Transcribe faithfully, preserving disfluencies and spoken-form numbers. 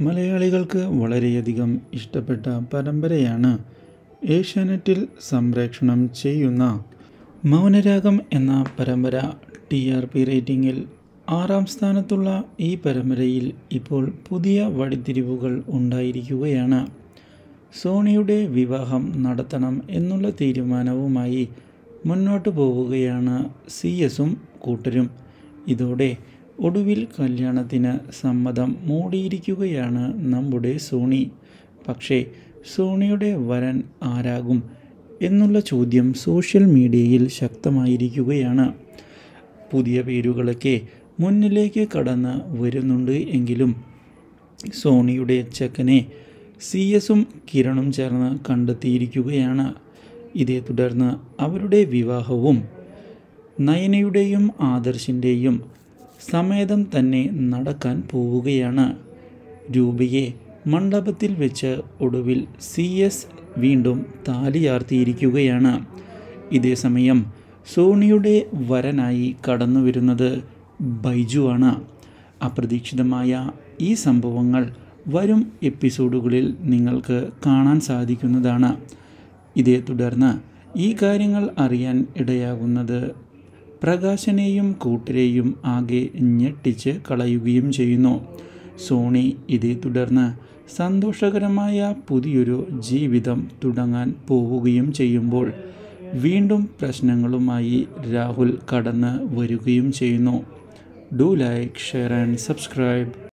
മലയാളികൾക്ക് വളരെയധികം ഇഷ്ടപ്പെട്ട പരമ്പരയാണ് ഏഷ്യാനെറ്റിൽ സംപ്രേഷണം ചെയ്യുന്ന മൗനരാഗം എന്ന പരമ്പര. ടി ആർ പി റേറ്റിംഗിൽ ആറാം സ്ഥാനത്തുള്ള ഈ പരമ്പരയിൽ ഇപ്പോൾ പുതിയ വഴിത്തിരിവുകൾ ഉണ്ടായിരിക്കുകയാണ്. സോണിയുടെ വിവാഹം നടത്തണം എന്നുള്ള തീരുമാനവുമായി മുന്നോട്ടു പോവുകയാണ് സി എസും കൂട്ടരും. ഇതോടെ ഒടുവിൽ കല്യാണത്തിന് സമ്മതം മൂടിയിരിക്കുകയാണ് നമ്മുടെ സോണി. പക്ഷേ സോണിയുടെ വരൻ ആരാകും എന്നുള്ള ചോദ്യം സോഷ്യൽ മീഡിയയിൽ ശക്തമായിരിക്കുകയാണ്. പുതിയ പേരുകളൊക്കെ മുന്നിലേക്ക് കടന്ന് വരുന്നുണ്ട് എങ്കിലും സോണിയുടെ ചെക്കനെ സി എസും കിരണും ചേർന്ന് കണ്ടെത്തിയിരിക്കുകയാണ്. ഇതേ തുടർന്ന് അവരുടെ വിവാഹവും നയനയുടെയും ആദർശിൻ്റെയും സമേതം തന്നെ നടക്കാൻ പോവുകയാണ്. രൂപയെ മണ്ഡപത്തിൽ വെച്ച് ഒടുവിൽ സി എസ് വീണ്ടും താലിയാർത്തിയിരിക്കുകയാണ്. ഇതേസമയം സോണിയുടെ വരനായി കടന്നു വരുന്നത് ബൈജു ആണ്. അപ്രതീക്ഷിതമായ ഈ സംഭവങ്ങൾ വരും എപ്പിസോഡുകളിൽ നിങ്ങൾക്ക് കാണാൻ സാധിക്കുന്നതാണ്. ഇതേ തുടർന്ന് ഈ കാര്യങ്ങൾ അറിയാൻ ഇടയാകുന്നത് പ്രകാശനെയും കൂട്ടരെയും ആകെ ഞെട്ടിച്ച് കളയുകയും ചെയ്യുന്നു. സോണി ഇതേ തുടർന്ന് സന്തോഷകരമായ പുതിയൊരു ജീവിതം തുടങ്ങാൻ പോവുകയും ചെയ്യുമ്പോൾ വീണ്ടും പ്രശ്നങ്ങളുമായി രാഹുൽ കടന്ന് വരികയും ചെയ്യുന്നു. Do like, share and subscribe.